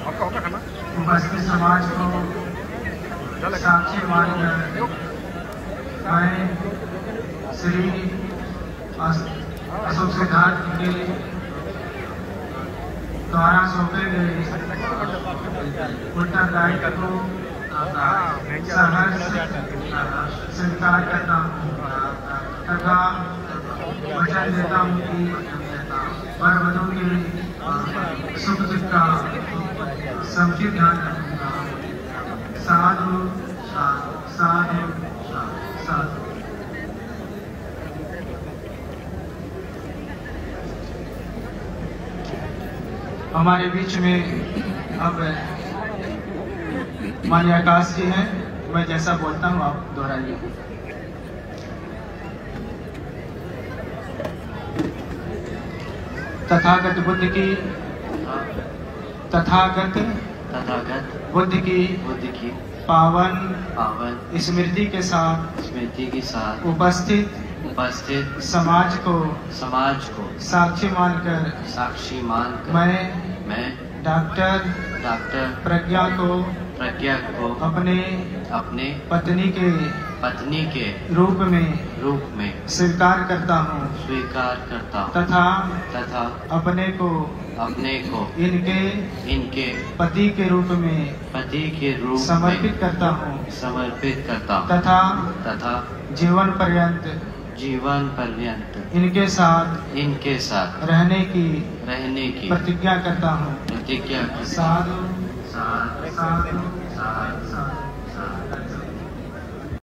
उपस्थित समाज को साक्षी मानकर मैं श्री अशोक सिद्धार्थ के द्वारा सौंपे गए उत्तरदायित्व को सहर्ष स्वीकार करता हूँ तथा वचन देता हूँ कि वर वधू के सुख दुख का समुचित ध्यान रखूंगा। साधु साधु साधु। हमारे बीच में अब मान्य आकाश जी हैं। मैं जैसा बोलता हूँ आप दोहराइए। तथागत बुद्ध की पावन स्मृति के साथ उपस्थित समाज को साक्षी मानकर मैं डॉक्टर प्रज्ञा को अपने पत्नी के रूप में स्वीकार करता हूँ तथा अपने को इनके पति के रूप में समर्पित करता हूँ तथा जीवन पर्यंत इनके साथ रहने की प्रतिज्ञा करता हूँ। साधु साधु साधु।